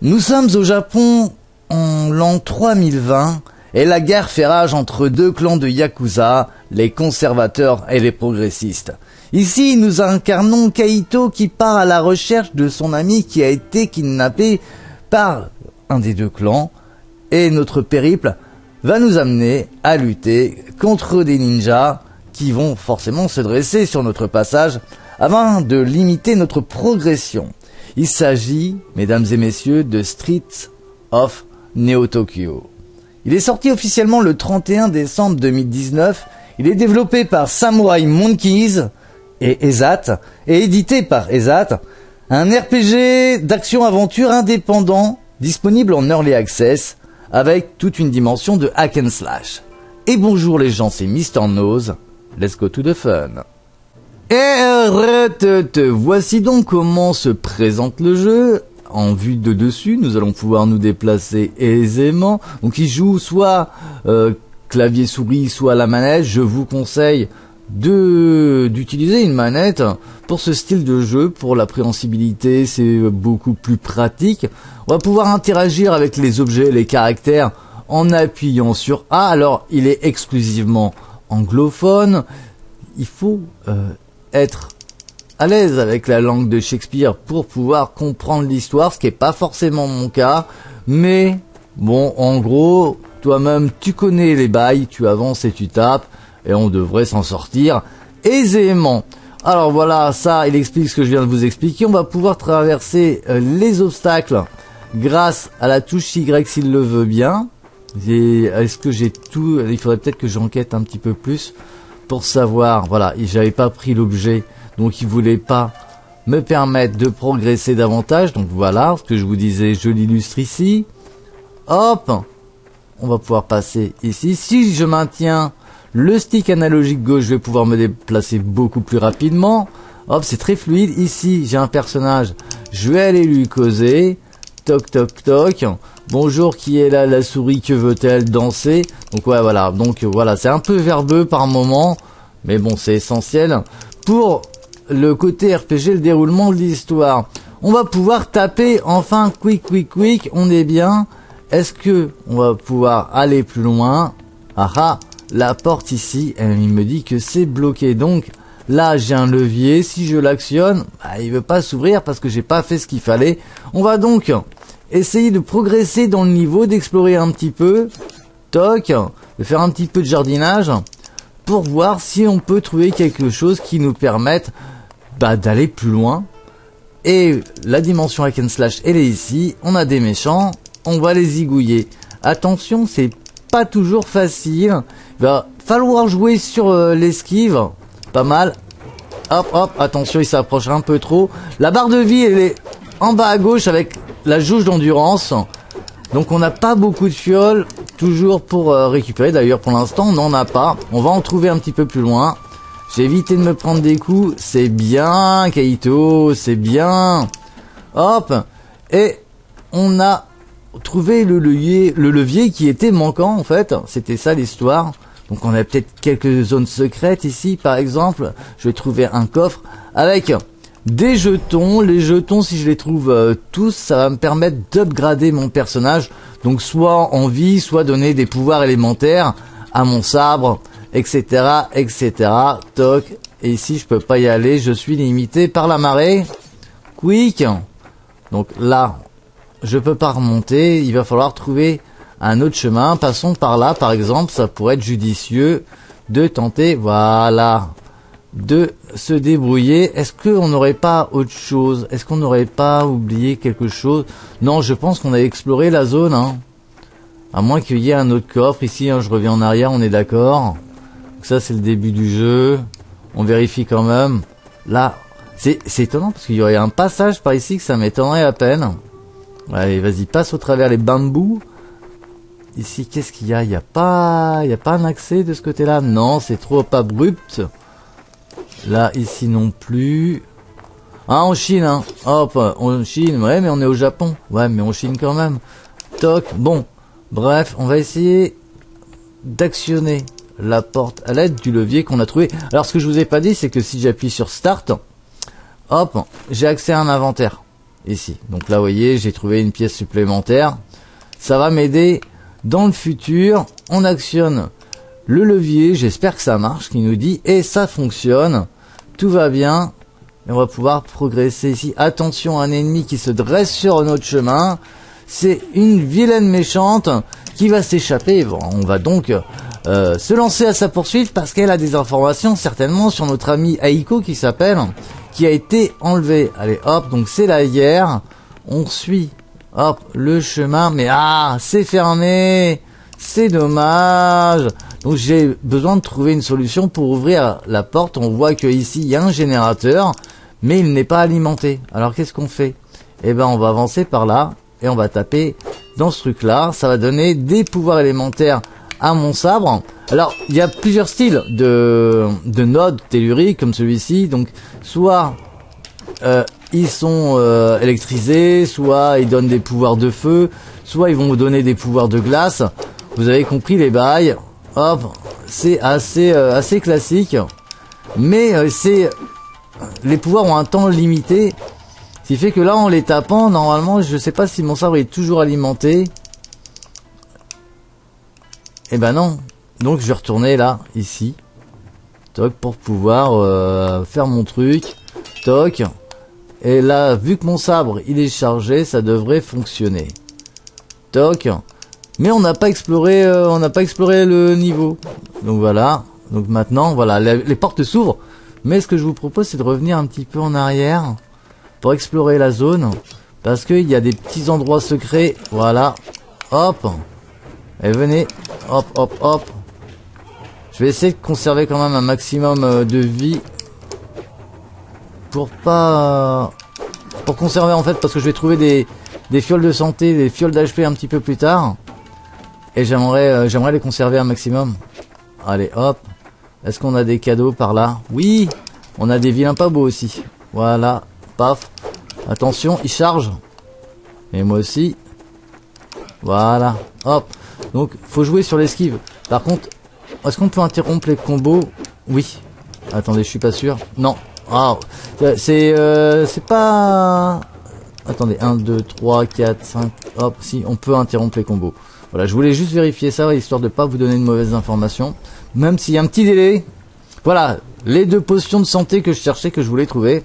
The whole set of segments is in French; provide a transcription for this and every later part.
Nous sommes au Japon en l'an 3020 et la guerre fait rage entre deux clans de Yakuza, les conservateurs et les progressistes. Ici, nous incarnons Kaito qui part à la recherche de son ami qui a été kidnappé par un des deux clans et notre périple va nous amener à lutter contre des ninjas qui vont forcément se dresser sur notre passage afin de limiter notre progression. Il s'agit, mesdames et messieurs, de Streets of Neo Tokyo. Il est sorti officiellement le 31 décembre 2019. Il est développé par Samurai Monkeys et ESAT et édité par ESAT. Un RPG d'action-aventure indépendant disponible en Early Access avec toute une dimension de hack and slash. Et bonjour les gens, c'est Mr. Nose. Let's go to the fun. Et voici donc comment se présente le jeu. En vue de dessus, nous allons pouvoir nous déplacer aisément. Donc il joue soit clavier souris, soit la manette. Je vous conseille d'utiliser une manette pour ce style de jeu. Pour la préhensibilité, c'est beaucoup plus pratique. On va pouvoir interagir avec les objets, les caractères en appuyant sur A. Alors il est exclusivement anglophone. Il faut être à l'aise avec la langue de Shakespeare pour pouvoir comprendre l'histoire, ce qui n'est pas forcément mon cas, mais bon, en gros, toi-même, tu connais les bails, tu avances et tu tapes, et on devrait s'en sortir aisément. Alors voilà, ça, il explique ce que je viens de vous expliquer. On va pouvoir traverser les obstacles grâce à la touche Y s'il le veut bien. Est-ce que j'ai tout? Il faudrait peut-être que j'enquête un petit peu plus pour savoir. Voilà, j'avais pas pris l'objet, donc il voulait pas me permettre de progresser davantage. Donc voilà, ce que je vous disais, je l'illustre ici. Hop, on va pouvoir passer ici. Si je maintiens le stick analogique gauche, je vais pouvoir me déplacer beaucoup plus rapidement. Hop, c'est très fluide. Ici, j'ai un personnage, je vais aller lui causer. Toc toc toc. Bonjour, qui est là? La souris, que veut-elle? Danser? Donc ouais, voilà. Donc voilà, c'est un peu verbeux par moment, mais bon, c'est essentiel pour le côté RPG, le déroulement de l'histoire. On va pouvoir taper enfin quick. On est bien. Est-ce que on va pouvoir aller plus loin? Ah, la porte ici, il me dit que c'est bloqué. Donc là, j'ai un levier. Si je l'actionne, il veut pas s'ouvrir parce que j'ai pas fait ce qu'il fallait. On va donc essayer de progresser dans le niveau, d'explorer un petit peu, toc, de faire un petit peu de jardinage pour voir si on peut trouver quelque chose qui nous permette d'aller plus loin. Et la dimension hack and slash, elle est ici. On a des méchants, on va les zigouiller. Attention, c'est pas toujours facile. Il va falloir jouer sur l'esquive, pas mal. Hop, attention, il s'approche un peu trop. La barre de vie, elle est en bas à gauche avec la jauge d'endurance. Donc on n'a pas beaucoup de fioles toujours pour récupérer. D'ailleurs pour l'instant on n'en a pas. On va en trouver un petit peu plus loin. J'ai évité de me prendre des coups. C'est bien Kaito, c'est bien. Hop. Et on a trouvé le levier qui était manquant en fait. C'était ça l'histoire. Donc on a peut-être quelques zones secrètes ici par exemple. Je vais trouver un coffre avec des jetons. Les jetons, si je les trouve tous, ça va me permettre d'upgrader mon personnage. Donc soit en vie, soit donner des pouvoirs élémentaires à mon sabre, etc. Toc. Et ici, je peux pas y aller. Je suis limité par la marée. Quick. Donc là, je peux pas remonter. Il va falloir trouver un autre chemin. Passons par là, par exemple. Ça pourrait être judicieux de tenter. Voilà. De se débrouiller. Est-ce qu'on n'aurait pas autre chose? Est-ce qu'on n'aurait pas oublié quelque chose? Non, je pense qu'on a exploré la zone, hein. À moins qu'il y ait un autre coffre ici, hein, je reviens en arrière, on est d'accord. Ça c'est le début du jeu. On vérifie quand même. Là, c'est étonnant parce qu'il y aurait un passage par ici que ça m'étonnerait à peine. Allez, vas-y, passe au travers les bambous. Ici, qu'est-ce qu'il y a? Il y a pas un accès de ce côté-là? Non, c'est trop abrupt. Là, ici non plus. Ah, en Chine, hein. Hop, en Chine. Ouais, mais on est au Japon. Ouais, mais on Chine quand même. Toc. Bon. Bref, on va essayer d'actionner la porte à l'aide du levier qu'on a trouvé. Alors, ce que je vous ai pas dit, c'est que si j'appuie sur Start, hop, j'ai accès à un inventaire. ici. Donc là, vous voyez, j'ai trouvé une pièce supplémentaire. Ça va m'aider dans le futur. On actionne le levier, j'espère que ça marche, qui nous dit, et ça fonctionne, tout va bien, et on va pouvoir progresser ici. Attention, un ennemi qui se dresse sur notre chemin, c'est une vilaine méchante qui va s'échapper. Bon, on va donc se lancer à sa poursuite parce qu'elle a des informations certainement sur notre ami Aiko qui s'appelle, qui a été enlevé. Allez hop, donc c'est la guerre, on suit hop le chemin, mais ah, c'est fermé, c'est dommage. Donc j'ai besoin de trouver une solution pour ouvrir la porte. On voit que ici il y a un générateur, mais il n'est pas alimenté. Alors qu'est-ce qu'on fait? Eh ben on va avancer par là et on va taper dans ce truc là. Ça va donner des pouvoirs élémentaires à mon sabre. Alors il y a plusieurs styles de nodes telluriques comme celui-ci. Donc soit ils sont électrisés, soit ils donnent des pouvoirs de feu, soit ils vont vous donner des pouvoirs de glace. Vous avez compris les bails. Hop, c'est assez classique, mais les pouvoirs ont un temps limité, ce qui fait que là en les tapant, normalement, je sais pas si mon sabre est toujours alimenté. Eh ben non, donc je vais retourner là, ici, toc, pour pouvoir faire mon truc, toc, et là, vu que mon sabre il est chargé, ça devrait fonctionner, toc. Mais on n'a pas exploré, le niveau. Donc voilà. Donc maintenant, voilà, les portes s'ouvrent. Mais ce que je vous propose, c'est de revenir un petit peu en arrière pour explorer la zone, parce qu'il y a des petits endroits secrets. Voilà. Hop. Et venez. Hop, hop, hop. Je vais essayer de conserver quand même un maximum de vie pour conserver en fait, parce que je vais trouver des fioles de santé, des fioles d'HP un petit peu plus tard. Et j'aimerais les conserver un maximum. Allez, hop. Est-ce qu'on a des cadeaux par là? Oui, on a des vilains pas beaux aussi. Voilà, paf. Attention, il charge. Et moi aussi. Voilà, hop. Donc, faut jouer sur l'esquive. Par contre, est-ce qu'on peut interrompre les combos? Oui. Attendez, je suis pas sûr. Non. Ah, c'est pas... Attendez, 1, 2, 3, 4, 5... Hop, si, on peut interrompre les combos. Voilà, je voulais juste vérifier ça, histoire de pas vous donner de mauvaises informations. Même s'il y a un petit délai. Voilà, les 2 potions de santé que je cherchais, que je voulais trouver.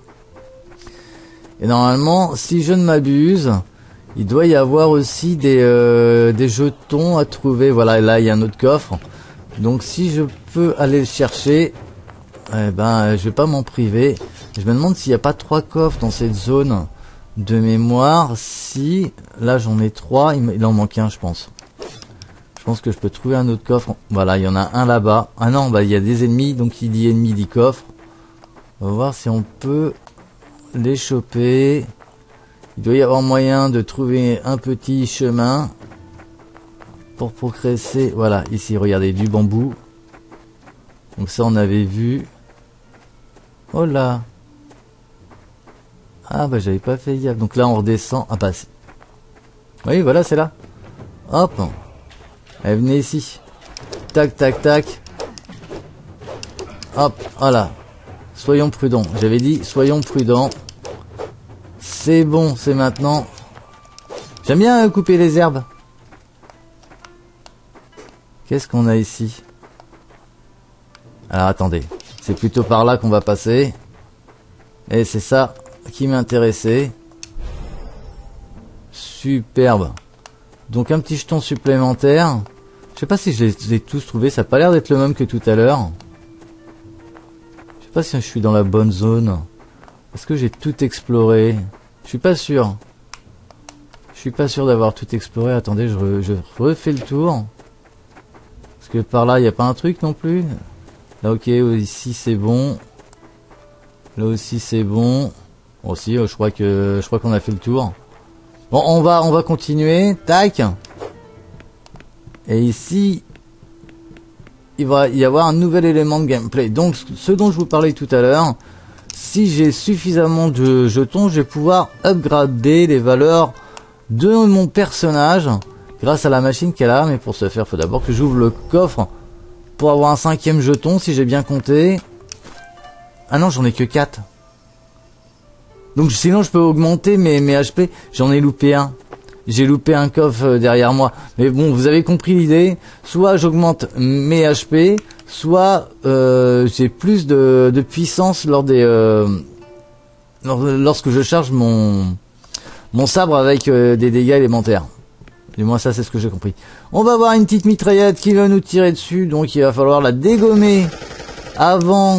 Et normalement, si je ne m'abuse, il doit y avoir aussi des jetons à trouver. Voilà, et là, il y a un autre coffre. Donc, si je peux aller le chercher, eh ben, je vais pas m'en priver. Je me demande s'il n'y a pas 3 coffres dans cette zone. De mémoire, si là j'en ai 3, il en manque un, je pense. Je pense que je peux trouver un autre coffre. Voilà, il y en a un là-bas. Ah non, bah il y a des ennemis, donc qui dit ennemi dit coffre. On va voir si on peut les choper. Il doit y avoir moyen de trouver un petit chemin pour progresser. Voilà, ici, regardez, du bambou. Donc ça, on avait vu. Oh là! Ah bah j'avais pas fait gaffe. Donc là on redescend. Ah bah oui voilà, c'est là. Hop. Allez, venez ici. Tac tac tac. Hop, voilà. Soyons prudents. J'avais dit soyons prudents. C'est bon, c'est maintenant. J'aime bien couper les herbes. Qu'est-ce qu'on a ici? Alors attendez. C'est plutôt par là qu'on va passer. Et c'est ça qui m'intéressait. Superbe. Donc un petit jeton supplémentaire. Je sais pas si je les ai tous trouvés. Ça a pas l'air d'être le même que tout à l'heure. Je sais pas si je suis dans la bonne zone. Est-ce que j'ai tout exploré? Je suis pas sûr. Je suis pas sûr d'avoir tout exploré. Attendez, je refais le tour. Parce que par là, il n'y a pas un truc non plus. Là, ok, ici c'est bon. Là aussi c'est bon. Aussi, je crois qu'on a fait le tour. Bon, on va continuer. Tac. Et ici, il va y avoir un nouvel élément de gameplay. Donc, ce dont je vous parlais tout à l'heure, si j'ai suffisamment de jetons, je vais pouvoir upgrader les valeurs de mon personnage grâce à la machine qu'elle a. Mais pour ce faire, il faut d'abord que j'ouvre le coffre pour avoir un 5e jeton, si j'ai bien compté. Ah non, j'en ai que 4. Donc sinon je peux augmenter mes HP. J'en ai loupé un. J'ai loupé un coffre derrière moi. Mais bon, vous avez compris l'idée. Soit j'augmente mes HP, soit j'ai plus de puissance lors des lorsque je charge mon sabre avec des dégâts élémentaires. Du moins ça c'est ce que j'ai compris. On va avoir une petite mitraillette qui va nous tirer dessus, donc il va falloir la dégommer avant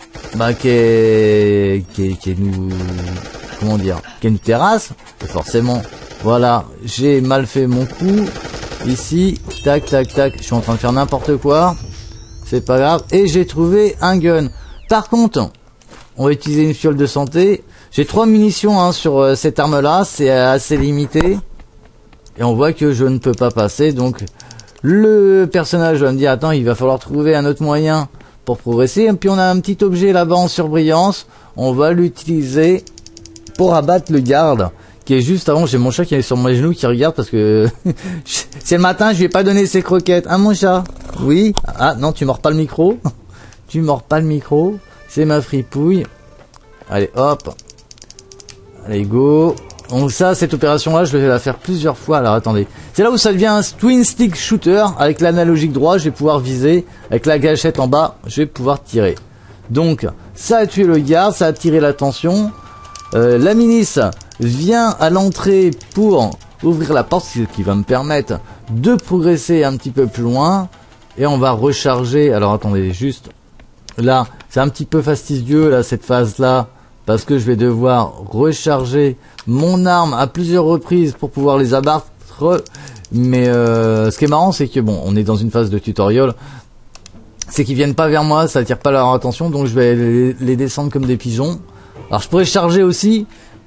qu'elle nous, comment dire, qu'elle nous terrasse. Et forcément, voilà, j'ai mal fait mon coup. Ici, tac tac tac, je suis en train de faire n'importe quoi. C'est pas grave. Et j'ai trouvé un gun. Par contre, on va utiliser une fiole de santé. J'ai 3 munitions sur cette arme là, c'est assez limité. Et on voit que je ne peux pas passer, donc le personnage va me dire attends, il va falloir trouver un autre moyen pour progresser. Et puis on a un petit objet là-bas en surbrillance, on va l'utiliser pour abattre le garde qui est juste avant. J'ai mon chat qui est sur mes genoux qui regarde parce que c'est le matin, je lui ai pas donné ses croquettes. Hein mon chat? Oui. Ah non, tu mords pas le micro. Tu mords pas le micro, c'est ma fripouille. Allez hop. Allez go. Donc ça, cette opération-là, je vais la faire plusieurs fois. Alors attendez, c'est là où ça devient un twin stick shooter. Avec l'analogique droit, je vais pouvoir viser. Avec la gâchette en bas, je vais pouvoir tirer. Donc, ça a tué le garde, ça a attiré l'attention. La milice vient à l'entrée pour ouvrir la porte, ce qui va me permettre de progresser un petit peu plus loin. Et on va recharger. Alors attendez, juste là, c'est un petit peu fastidieux là cette phase-là. Parce que je vais devoir recharger mon arme à plusieurs reprises pour pouvoir les abattre. Mais ce qui est marrant, c'est que bon, on est dans une phase de tutoriel. C'est qu'ils viennent pas vers moi, ça attire pas leur attention, donc je vais les descendre comme des pigeons. Alors je pourrais charger aussi,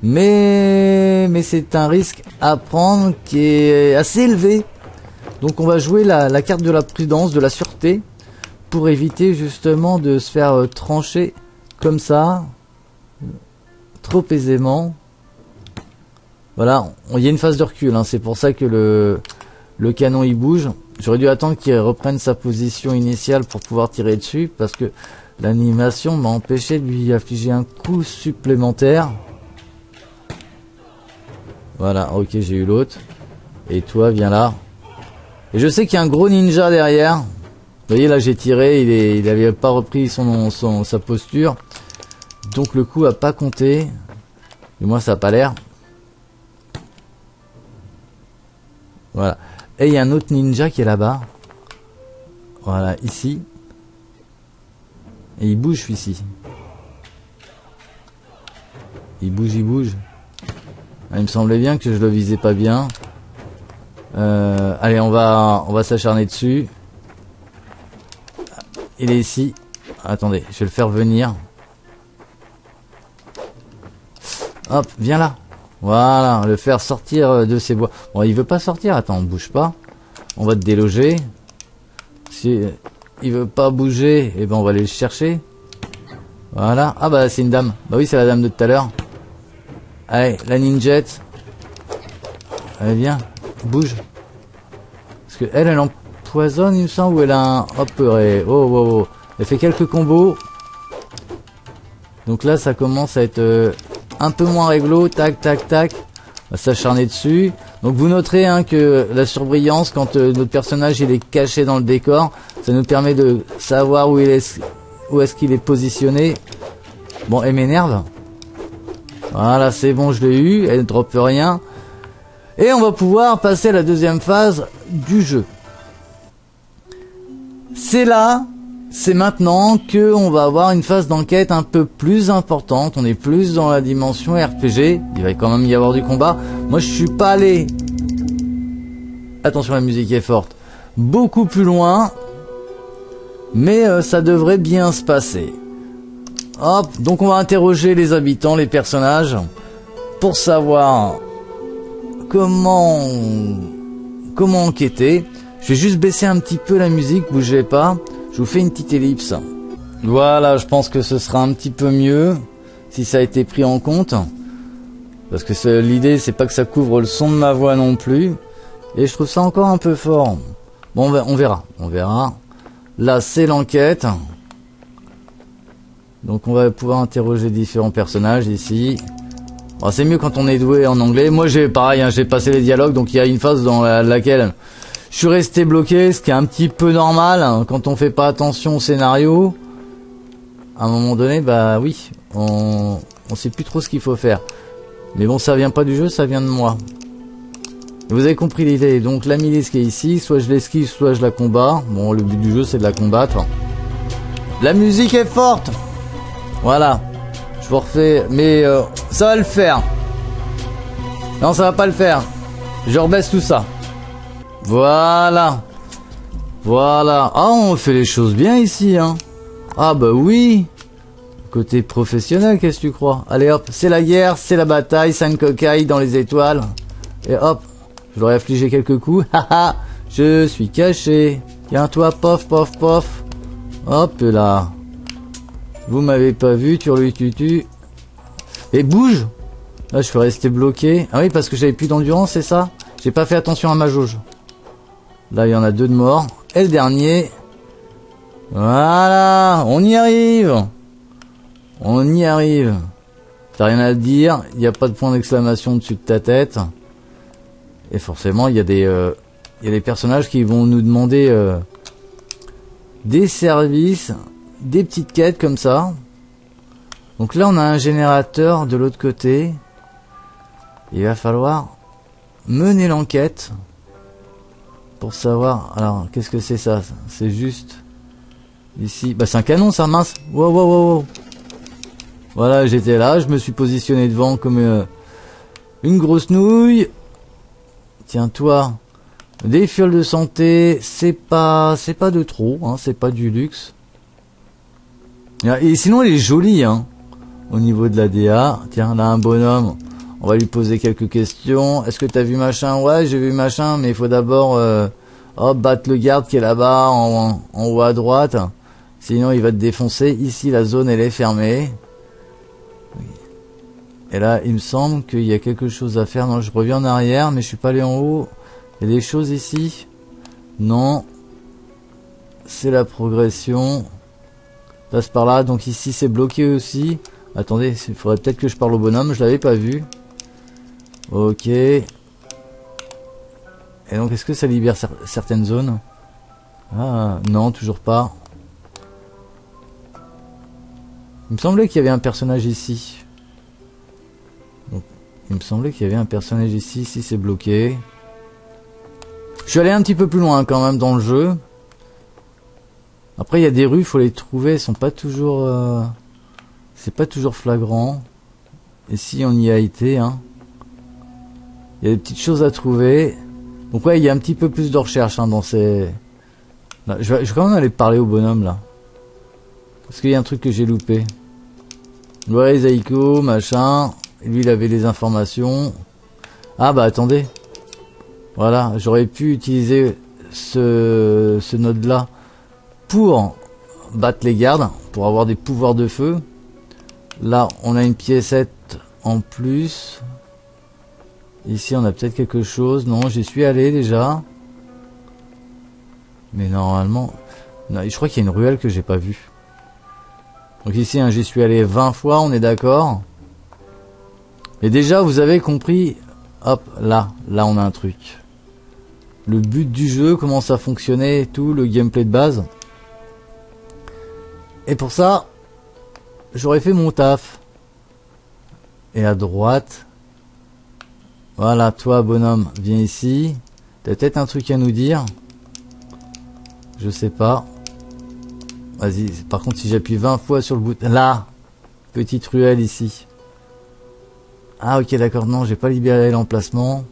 mais c'est un risque à prendre qui est assez élevé. Donc on va jouer la carte de la prudence, de la sûreté, pour éviter justement de se faire trancher comme ça. Trop aisément. Voilà, il y a une phase de recul, c'est pour ça que le canon il bouge. J'aurais dû attendre qu'il reprenne sa position initiale pour pouvoir tirer dessus, parce que l'animation m'a empêché de lui affliger un coup supplémentaire. Voilà, ok, j'ai eu l'autre. Et toi, viens là. Et je sais qu'il y a un gros ninja derrière. Vous voyez, là j'ai tiré, il avait pas repris sa posture. Donc le coup a pas compté. Du moins ça a pas l'air. Voilà. Et il y a un autre ninja qui est là-bas. Voilà, ici. Et il bouge celui-ci. Il bouge. Ah, il me semblait bien que je le visais pas bien. Allez, on va s'acharner dessus. Il est ici. Attendez, je vais le faire venir. Hop, viens là. Voilà, le faire sortir de ses bois. Bon, il veut pas sortir. Attends, bouge pas. On va te déloger. Si il veut pas bouger, eh ben on va aller le chercher. Voilà. Ah bah c'est une dame. Bah oui, c'est la dame de tout à l'heure. Allez, la ninjette. Allez, viens, bouge. Parce que elle empoisonne, il me semble, ou elle a un... Hop, oh. Elle fait quelques combos. Donc là, ça commence à être un peu moins réglo. Tac, tac, tac. On va s'acharner dessus. Donc vous noterez que la surbrillance, quand notre personnage il est caché dans le décor, ça nous permet de savoir où est-ce qu'il est positionné. Bon, elle m'énerve. Voilà, c'est bon, je l'ai eu. Elle ne droppe rien. Et on va pouvoir passer à la deuxième phase du jeu. C'est là, c'est maintenant que on va avoir une phase d'enquête un peu plus importante. On est plus dans la dimension RPG. Il va quand même y avoir du combat. Moi, je suis pas allé... Attention, la musique est forte. Beaucoup plus loin. Mais ça devrait bien se passer. Hop, donc on va interroger les habitants, les personnages, pour savoir comment enquêter. Je vais juste baisser un petit peu la musique, bougez pas. Je vous fais une petite ellipse. Voilà, je pense que ce sera un petit peu mieux si ça a été pris en compte. Parce que l'idée, c'est pas que ça couvre le son de ma voix non plus. Et je trouve ça encore un peu fort. Bon, on verra. Là, c'est l'enquête. Donc on va pouvoir interroger différents personnages ici. Bon, c'est mieux quand on est doué en anglais. Moi j'ai pareil, hein, j'ai passé les dialogues, donc il y a une phase dans laquelle je suis resté bloqué, ce qui est un petit peu normal hein, quand on fait pas attention au scénario. À un moment donné, bah oui, on sait plus trop ce qu'il faut faire. Mais bon, ça vient pas du jeu, ça vient de moi. Vous avez compris l'idée. Donc la milice qui est ici, soit je l'esquive, soit je la combats. Bon, le but du jeu c'est de la combattre. La musique est forte. Voilà. Je vous refais, mais ça va le faire. Non, ça va pas le faire. Je rebaisse tout ça. Voilà. Voilà. Ah, on fait les choses bien ici, hein. Ah bah oui. Côté professionnel, qu'est-ce que tu crois? Allez hop, c'est la guerre, c'est la bataille, ça une cocaille dans les étoiles. Et hop, je leur ai affligé quelques coups. Haha, je suis caché. Tiens toi, pof, pof, pof. Hop là. Vous m'avez pas vu, tutu. Et bouge. Là, je suis resté bloqué. Ah oui, parce que j'avais plus d'endurance, c'est ça? J'ai pas fait attention à ma jauge. Là, il y en a 2 de morts. Et le dernier. Voilà, on y arrive. On y arrive. T'as rien à dire, il n'y a pas de point d'exclamation dessus de ta tête. Et forcément, il y a des personnages qui vont nous demander des services, des petites quêtes comme ça. Donc là, on a un générateur de l'autre côté. Il va falloir mener l'enquête pour savoir... Alors, qu'est-ce que c'est ça? C'est juste... Ici... Bah, c'est un canon, ça, mince. Wow, wow, wow, wow. Voilà, j'étais là, je me suis positionné devant comme une grosse nouille. Tiens, toi, des fioles de santé, c'est pas de trop, hein, c'est pas du luxe. Et sinon, elle est jolie, hein, au niveau de la DA. Tiens, là, un bonhomme, on va lui poser quelques questions. Est-ce que t'as vu machin? Ouais, j'ai vu machin, mais il faut d'abord battre le garde qui est là-bas, en haut à droite. Sinon, il va te défoncer. Ici, la zone, elle est fermée. Et là, il me semble qu'il y a quelque chose à faire. Non, je reviens en arrière, mais je suis pas allé en haut. Il y a des choses ici. Non. C'est la progression. Passe par là. Donc ici, c'est bloqué aussi. Attendez, il faudrait peut-être que je parle au bonhomme. Je l'avais pas vu. Ok. Et donc, est-ce que ça libère certaines zones? Ah, non, toujours pas. Il me semblait qu'il y avait un personnage ici. Il me semblait qu'il y avait un personnage ici. Ici, c'est bloqué. Je suis allé un petit peu plus loin quand même dans le jeu. Après, il y a des rues, il faut les trouver. Elles sont pas toujours... c'est pas toujours flagrant. Et si on y a été, hein. Il y a des petites choses à trouver. Donc ouais, il y a un petit peu plus de recherche hein, dans ces... Là, je vais quand même aller parler au bonhomme, là. Parce qu'il y a un truc que j'ai loupé. Ouais, Zaiko, machin... Lui, il avait les informations. Ah, bah, attendez. Voilà, j'aurais pu utiliser ce node-là pour battre les gardes, pour avoir des pouvoirs de feu. Là, on a une piécette en plus. Ici, on a peut-être quelque chose. Non, j'y suis allé déjà. Mais normalement... Non, je crois qu'il y a une ruelle que j'ai pas vue. Donc ici, hein, j'y suis allé 20 fois, on est d'accord. Et déjà, vous avez compris, hop, là on a un truc. Le but du jeu, comment ça fonctionnait, tout, le gameplay de base. Et pour ça, j'aurais fait mon taf. Et à droite, voilà, toi, bonhomme, viens ici. T'as peut-être un truc à nous dire. Je sais pas. Vas-y, par contre, si j'appuie 20 fois sur le bouton... Là, petite ruelle ici. Ah ok d'accord, non j'ai pas libéré l'emplacement.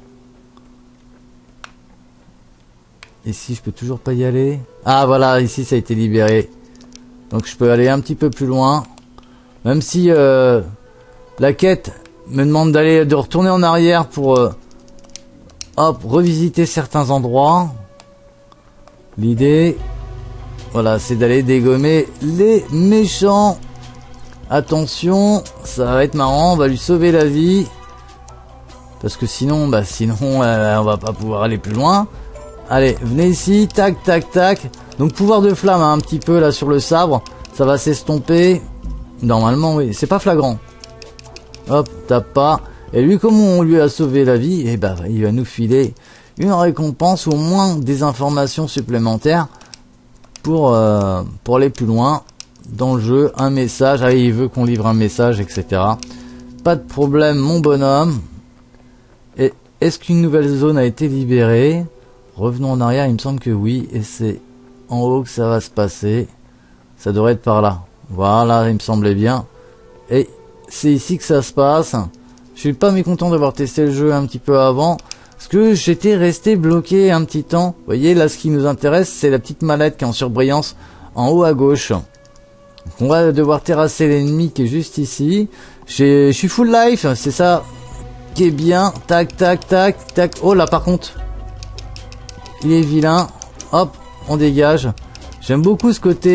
Ici je peux toujours pas y aller. Ah voilà, ici ça a été libéré. Donc je peux aller un petit peu plus loin. Même si la quête me demande de retourner en arrière pour revisiter certains endroits. L'idée, voilà, c'est d'aller dégommer les méchants. Attention, ça va être marrant, on va lui sauver la vie. Parce que sinon, on va pas pouvoir aller plus loin. Allez, venez ici, tac, tac, tac. Donc pouvoir de flamme, hein, un petit peu là sur le sabre. Ça va s'estomper. Normalement, oui, c'est pas flagrant. Hop, tape pas. Et lui, comme on lui a sauvé la vie, eh ben, il va nous filer une récompense ou au moins des informations supplémentaires pour aller plus loin dans le jeu. Un message, ah, il veut qu'on livre un message, etc. Pas de problème, mon bonhomme. Et est-ce qu'une nouvelle zone a été libérée? Revenons en arrière, il me semble que oui. Et c'est en haut que ça va se passer. Ça devrait être par là. Voilà, il me semblait bien. Et c'est ici que ça se passe. Je suis pas mécontent d'avoir testé le jeu un petit peu avant. Parce que j'étais resté bloqué un petit temps. Vous voyez, là, ce qui nous intéresse, c'est la petite mallette qui est en surbrillance en haut à gauche. Donc, on va devoir terrasser l'ennemi qui est juste ici. Je suis full life, c'est ça qui est bien. Tac, tac, tac, tac. Oh là, par contre, il est vilain. Hop, on dégage. J'aime beaucoup ce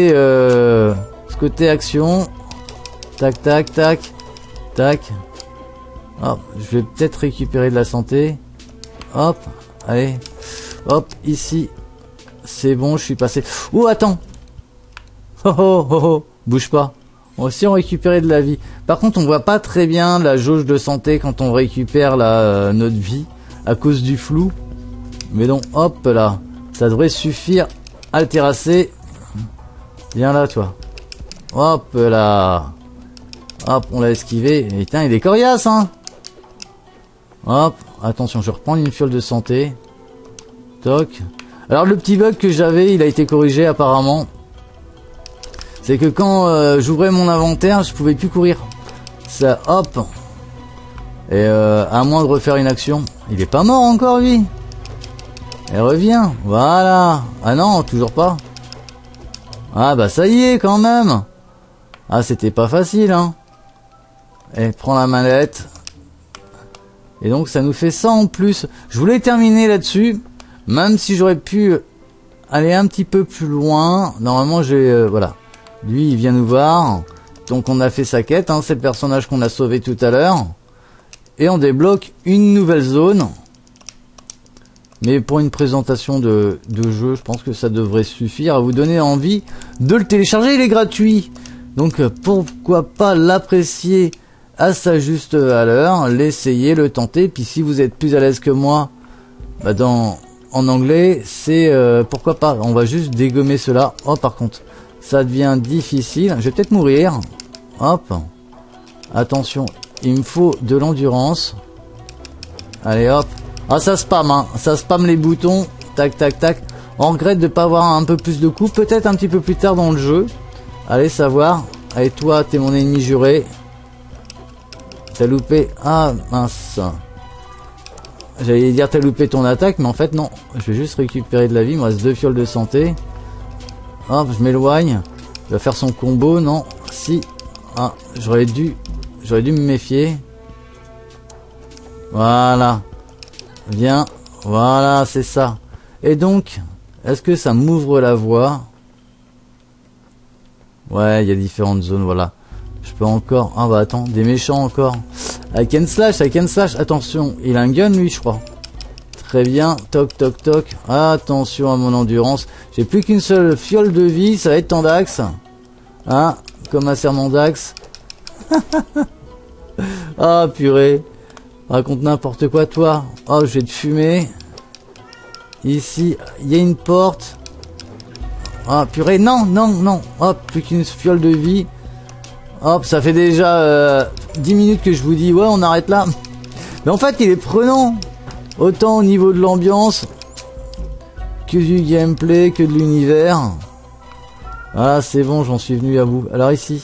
côté action. Tac, tac, tac, tac. Hop, je vais peut-être récupérer de la santé. Hop, allez. Hop, ici. C'est bon, je suis passé. Oh, attends. Oh, oh, oh, oh. Bouge pas. On va aussi en récupérer de la vie. Par contre, on voit pas très bien la jauge de santé quand on récupère notre vie à cause du flou. Mais donc, hop là. Ça devrait suffire à le terrasser. Viens là, toi. Hop là. Hop, on l'a esquivé. Et putain, il est coriace, hein. Hop, attention, je reprends une fiole de santé. Toc. Alors, le petit bug que j'avais, il a été corrigé apparemment. C'est que quand j'ouvrais mon inventaire, je pouvais plus courir. Ça, hop. Et à moins de refaire une action. Il est pas mort encore, lui. Elle revient. Voilà. Ah non, toujours pas. Ah bah ça y est, quand même. Ah, c'était pas facile, hein. Et prends la manette. Et donc, ça nous fait ça en plus. Je voulais terminer là-dessus. Même si j'aurais pu aller un petit peu plus loin. Normalement, j'ai... voilà. Lui, il vient nous voir. Donc, on a fait sa quête. Hein, c'est le personnage qu'on a sauvé tout à l'heure. Et on débloque une nouvelle zone. Mais pour une présentation de jeu, je pense que ça devrait suffire à vous donner envie de le télécharger. Il est gratuit. Donc, pourquoi pas l'apprécier à sa juste valeur, l'essayer, le tenter. Puis si vous êtes plus à l'aise que moi, bah en anglais, c'est pourquoi pas. On va juste dégommer cela. Oh, par contre, ça devient difficile. Je vais peut-être mourir. Hop. Attention, il me faut de l'endurance. Allez, hop. Ah, ça spam, hein. Ça spam les boutons. Tac, tac, tac. On regrette de ne pas avoir un peu plus de coups. Peut-être un petit peu plus tard dans le jeu. Allez savoir. Allez, toi, t'es mon ennemi juré. T'as loupé. Ah, mince. J'allais dire t'as loupé ton attaque, mais en fait, non. Je vais juste récupérer de la vie. Il me reste 2 fioles de santé. Hop, je m'éloigne. Il va faire son combo, non. Si. Ah, j'aurais dû me méfier. Voilà. Viens. Voilà, c'est ça. Et donc, est-ce que ça m'ouvre la voie? Ouais, il y a différentes zones, voilà. Je peux encore... Ah bah attends, des méchants encore. I can slash. Attention, il a un gun lui, je crois. Très bien. Toc, toc, toc. Attention à mon endurance. J'ai plus qu'une seule fiole de vie. Ça va être temps d'axe. Hein, comme un serment d'axe. Ah, purée. Raconte n'importe quoi, toi. Oh, je vais te fumer. Ici, il y a une porte. Ah, purée. Non, non, non. Hop, plus qu'une fiole de vie. Hop, ça fait déjà 10 minutes que je vous dis, ouais, on arrête là. Mais en fait, il est prenant. Autant au niveau de l'ambiance que du gameplay, que de l'univers. Voilà, c'est bon, j'en suis venu à bout. Alors ici.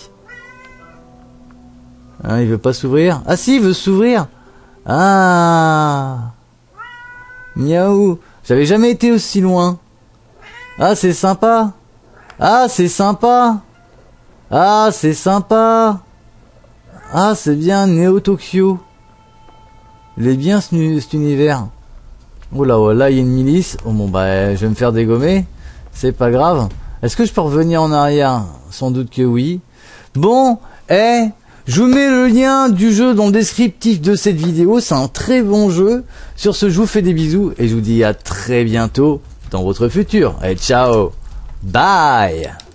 Hein, il veut pas s'ouvrir. Ah si, il veut s'ouvrir. Ah. Miaou. J'avais jamais été aussi loin. Ah, c'est sympa. Ah, c'est sympa. Ah, c'est sympa. Ah, c'est bien, Neo Tokyo. Il est bien cet univers. Oh là, oh là, il y a une milice. Oh bon, bah, je vais me faire dégommer. C'est pas grave. Est-ce que je peux revenir en arrière? Sans doute que oui. Bon, je vous mets le lien du jeu dans le descriptif de cette vidéo. C'est un très bon jeu. Sur ce, je vous fais des bisous et je vous dis à très bientôt dans votre futur. Allez, ciao. Bye.